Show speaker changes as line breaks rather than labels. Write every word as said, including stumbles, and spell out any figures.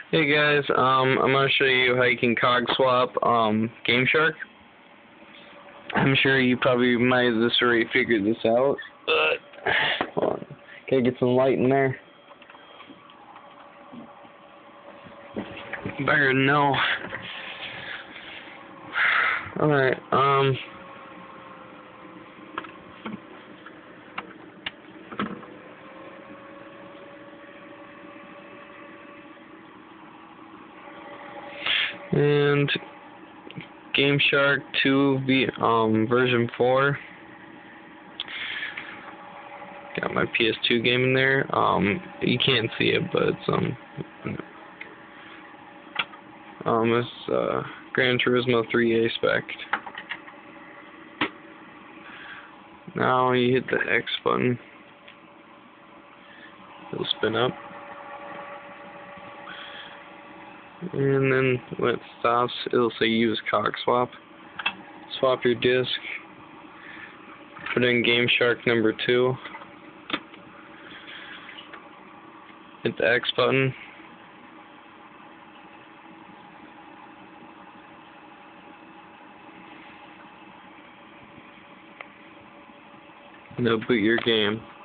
Hey guys, um, I'm gonna show you how you can Cogswap um, Gameshark. I'm sure you probably might have just already figured this out, but hold on. Gotta get some light in there. Better know. Alright, um... and Gameshark two v um version four. Got my P S two game in there. Um, you can't see it, but it's um, um, it's uh, Gran Turismo three A spec. Now you hit the X button. It'll spin up. And then when it stops, it'll say use Cogswap. Swap your disk. Put in Gameshark number two. Hit the X button. And it'll boot your game.